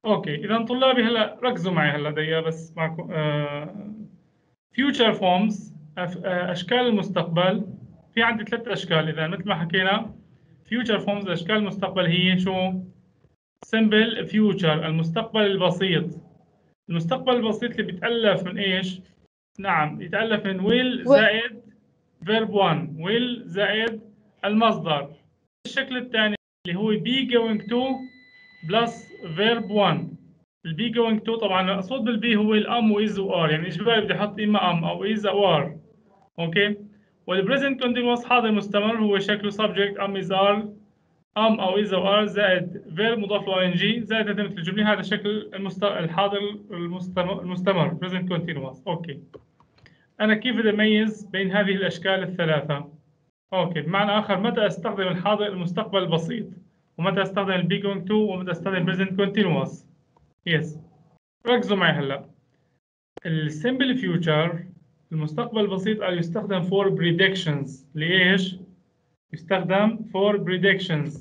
اوكي، اذا طلابي هلا ركزوا معي هلا دقيقه بس معكم. فيوتشر فورمز، اشكال المستقبل. في عندي 3 اشكال. اذا مثل ما حكينا فيوتشر فورمز، اشكال المستقبل هي شو؟ سمبل فيوتشر، المستقبل البسيط. المستقبل البسيط اللي بيتألف من ايش؟ نعم، يتألف من will زائد verb 1، will زائد المصدر. الشكل الثاني اللي هو be going to plus verb 1. البي going to طبعا المقصود بالبي هو الام واز وار، يعني اجباري بدي احط اما ام او از او ار. اوكي. والبريزنت كونتينوس حاضر مستمر هو شكله subject ام از ار، ام او از او ار زائد فيرب مضاف له ان جي زائد تتمة الجمله. هذا شكل الحاضر المستمر present continuous. اوكي. انا كيف بدي اميز بين هذه الاشكال الثلاثه؟ اوكي، بمعنى اخر متى استخدم الحاضر المستقبل البسيط، ومتى استخدم البي going to، ومتى استخدم present continuous. يس، ركزوا معي هلا. السمبل فيوتشر المستقبل البسيط يستخدم for predictions. ليش؟ يستخدم for predictions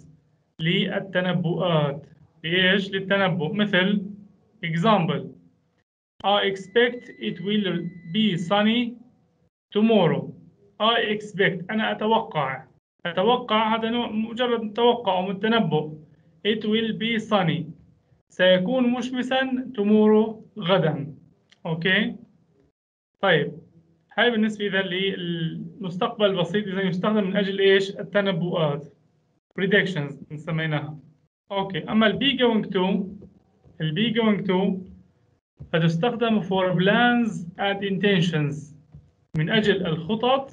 للتنبؤات. ليش؟ للتنبؤ. مثل example I expect it will be sunny tomorrow. I expect، أنا أتوقع. أتوقع هذا نوع مجرد توقع أو التنبؤ. It will be sunny، سيكون مشمسا tomorrow، غدا. أوكي. طيب، هاي بالنسبة إذا للمستقبل البسيط، إذا يستخدم من أجل إيش؟ التنبؤات، predictions نسميناها. أوكي. أما البي going to، البي going to فتستخدم for plans and intentions، من أجل الخطط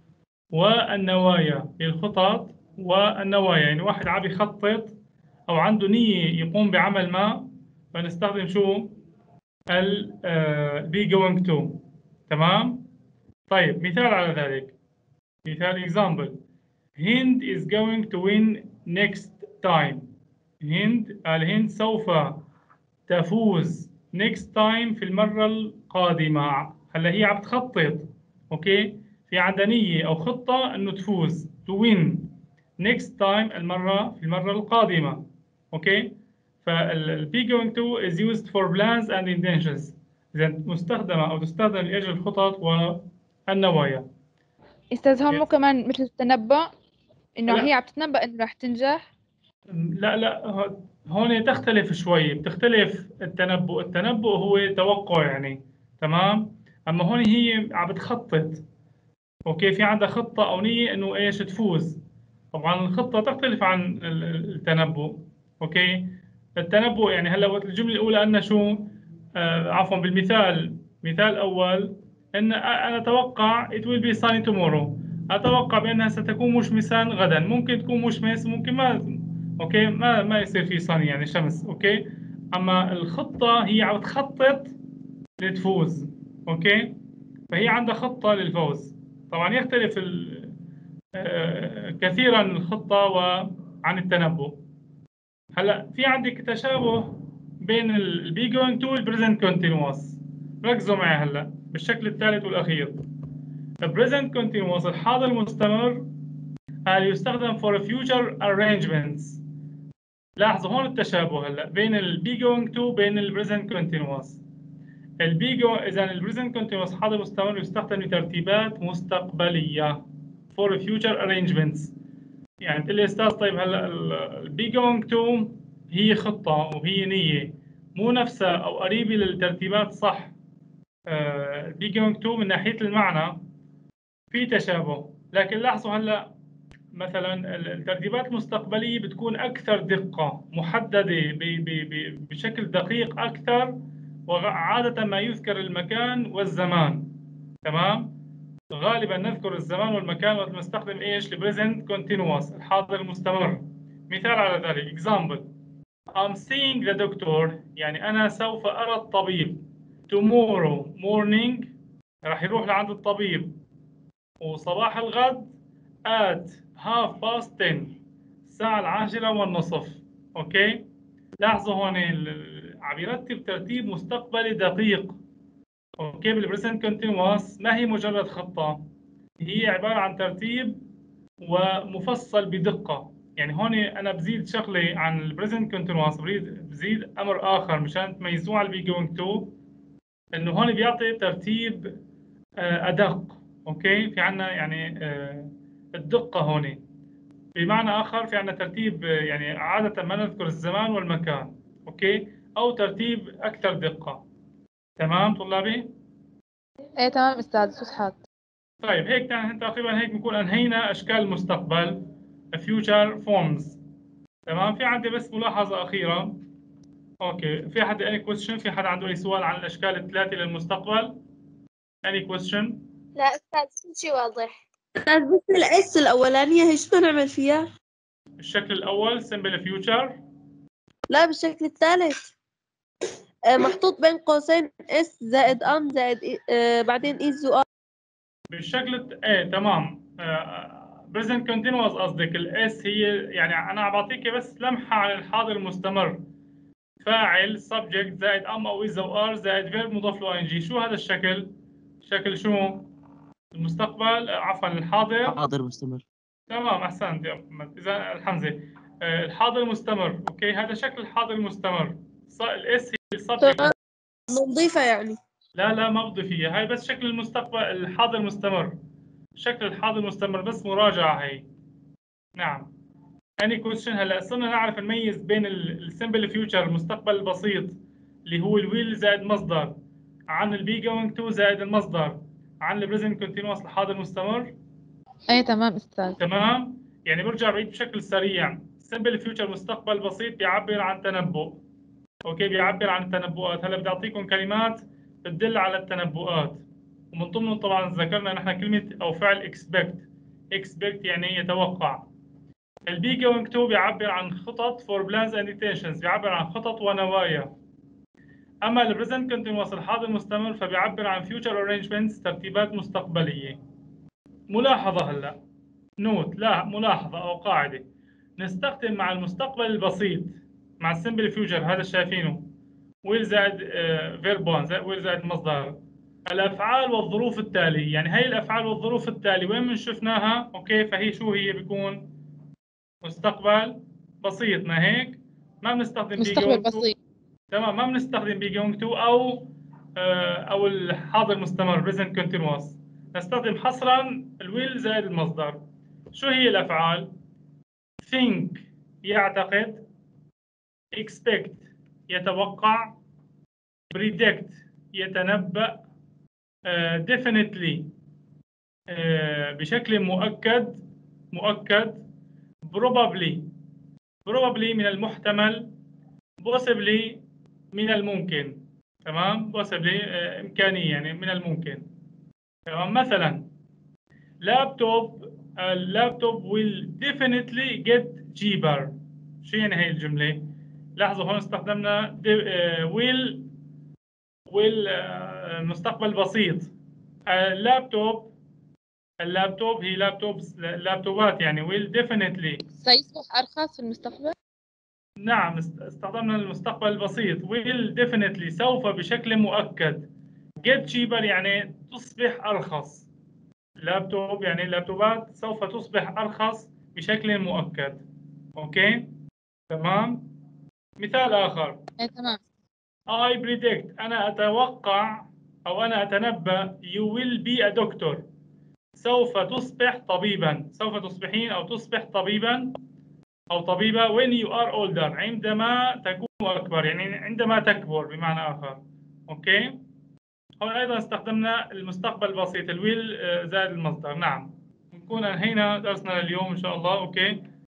والنوايا. الخطط والنوايا يعني واحد عم يخطط أو عنده نية يقوم بعمل ما، فنستخدم شو؟ البي going to. تمام؟ طيب، مثال على ذلك. مثال example هند is going to win next time. الهند سوف تفوز next time في المرة القادمة. هلا هي عم تخطط، اوكي، في عندها نية او خطة انه تفوز to win next time في المرة القادمة. اوكي. فالبي going to is used for plans and intentions، إذا مستخدمة أو تستخدم لأجل الخطط والنوايا. أستاذ هون مو كمان مثل التنبؤ إنه هي لا عم تتنبأ إنه راح تنجح؟ لا، هون تختلف شوي، بتختلف. التنبؤ هو توقع يعني. تمام. أما هون هي عم بتخطط. أوكي، في عندها خطة أو نية إنه إيش تفوز. طبعا الخطة تختلف عن التنبؤ. أوكي. التنبؤ يعني هلا وقت الجملة الأولى أن شو، عفوا، بالمثال، مثال أول، إن أنا أتوقع it will be sunny tomorrow. أتوقع بأنها ستكون مشمسا غدا. ممكن تكون مشمس، ممكن ما. أوكي، ما يصير في sunny يعني شمس. أوكي. أما الخطة هي عم تخطط لتفوز. أوكي. فهي عندها خطة للفوز. طبعا يختلف كثيرا الخطة عن التنبؤ. هلا في عندك تشابه بين البي جوينج تو والبريزنت كونتينوس. ركزوا معي هلا بالشكل الثالث والاخير. البريزنت كونتينوس الحاضر المستمر يستخدم for future arrangements. لاحظوا هون التشابه هلا بين البي جوينج تو وبين البريزنت كونتينوس. اذا البريزنت كونتينوس حاضر مستمر يستخدم لترتيبات مستقبليه for future arrangements. يعني تقول لي استاذ طيب هلا البي جوينج تو هي خطه وهي نيه مو نفسها او قريبه للترتيبات، صح. البي جوينج تو من ناحيه المعنى في تشابه، لكن لاحظوا هلا مثلا الترتيبات المستقبليه بتكون اكثر دقه، محدده بشكل دقيق اكثر، وعاده ما يذكر المكان والزمان. تمام. غالبا نذكر الزمان والمكان وقت نستخدم ايش؟ البريزنت كونتينوس الحاضر المستمر. مثال على ذلك example I'm seeing the doctor، يعني أنا سوف أرى الطبيب. tomorrow morning، راح يروح لعند الطبيب. وصباح الغد at 10:30، الساعة 10:30. أوكي. لاحظوا هون عم يرتب ترتيب مستقبلي دقيق. اوكي. بالبريزنت كونتينوس ما هي مجرد خطة، هي عبارة عن ترتيب ومفصل بدقة. يعني هون أنا بزيد شغلة عن البريزنت كونتينوس، بزيد أمر آخر مشان تميزوه على البي جوينج تو، إنه هون بيعطي ترتيب أدق. أوكي، في عنا يعني الدقة هون. بمعنى آخر في عنا ترتيب يعني عادة ما نذكر الزمان والمكان. أوكي، أو ترتيب أكثر دقة. تمام طلابي؟ ايه تمام استاذ، صوت حاد. طيب هيك تقريبا هيك بنكون أنهينا أشكال المستقبل future forms. تمام، في عندي بس ملاحظة أخيرة. أوكي، في حد any question؟ في حد عنده أي سؤال عن الأشكال الثلاثة للمستقبل؟ any question؟ لا أستاذ كل شيء واضح. أستاذ بس الإس الأولانية إيش بنعمل فيها؟ الشكل الأول simple future. لا بالشكل الثالث محطوط بين قوسين إس زائد أم زائد بعدين إيز وآر. بالشكل ايه تمام. present continuous قصدك. الاس هي يعني انا بعطيك بس لمحه عن الحاضر المستمر. فاعل subject زائد ام او اذا وار زائد verb مضاف له ing. شو هذا الشكل؟ شكل شو؟ المستقبل عفوا الحاضر. حاضر مستمر. تمام احسنت يا محمد. اذا الحمزه الحاضر المستمر. اوكي، هذا شكل الحاضر المستمر. الاس هي السبجكت. نضيفة يعني. لا ما بضيفيها، هاي بس شكل المستقبل الحاضر المستمر. شكل الحاضر المستمر بس مراجعة هي. نعم. أني كويشن. هلا صرنا نعرف نميز بين السمبل فيوتشر المستقبل البسيط اللي هو الويل زائد مصدر، عن البي جوينج تو زائد المصدر، عن البريزنت كونتينوس الحاضر المستمر. ايه تمام استاذ. تمام. يعني برجع بعيد بشكل سريع. سمبل فيوتشر مستقبل بسيط بيعبر عن تنبؤ. اوكي، بيعبر عن التنبؤات. هلا بدي اعطيكم كلمات بتدل على التنبؤات، ومن ضمنهم طبعا ذكرنا نحن كلمه او فعل expect. expect يعني يتوقع. البي جوينج تو بيعبر عن خطط for plans and intentions، بيعبر عن خطط ونوايا. اما البريزنت كونتينوس الحاضر المستمر فبيعبر عن future arrangements ترتيبات مستقبليه. ملاحظه هلا نوت، لا ملاحظه او قاعده. نستخدم مع المستقبل البسيط مع السمبل فيوتشر هذا شايفينه ويل زائد فيرب 1 ويل زائد مصدر الافعال والظروف التاليه. يعني هي الافعال والظروف التاليه وين من شفناها؟ اوكي، فهي شو هي؟ بيكون مستقبل بسيط. ما هيك؟ ما بنستخدم بي مستقبل جوينج تو. بسيط. تمام، ما بنستخدم بي جوينج تو او الحاضر المستمر بريزنت كونتينوس. نستخدم حصرا الويل زائد المصدر. شو هي الافعال؟ think يعتقد، expect يتوقع، predict يتنبأ، definitely بشكل مؤكد، probably من المحتمل، possibly من الممكن. تمام، possibly إمكانية يعني من الممكن. تمام، مثلا اللابتوب will definitely get cheaper. شو يعني هي الجملة؟ لاحظوا هون استخدمنا will مستقبل بسيط. اللابتوب هي لابتوبات يعني will definitely. سيصبح أرخص في المستقبل؟ نعم، استخدمنا المستقبل البسيط. will definitely سوف بشكل مؤكد. get cheaper يعني تصبح أرخص. لابتوب يعني اللابتوبات سوف تصبح أرخص بشكل مؤكد. أوكي؟ تمام؟ مثال آخر. ايه تمام. I predict أنا أتوقع أو أنا أتنبأ you will be a doctor. سوف تصبح طبيبا. سوف تصبحين أو تصبح طبيبا أو طبيبة when you are older عندما تكون أكبر، يعني عندما تكبر بمعنى آخر. أوكي؟ هون أيضا استخدمنا المستقبل البسيط الويل زائد المصدر. نعم، نكون أنهينا درسنا لليوم إن شاء الله. أوكي؟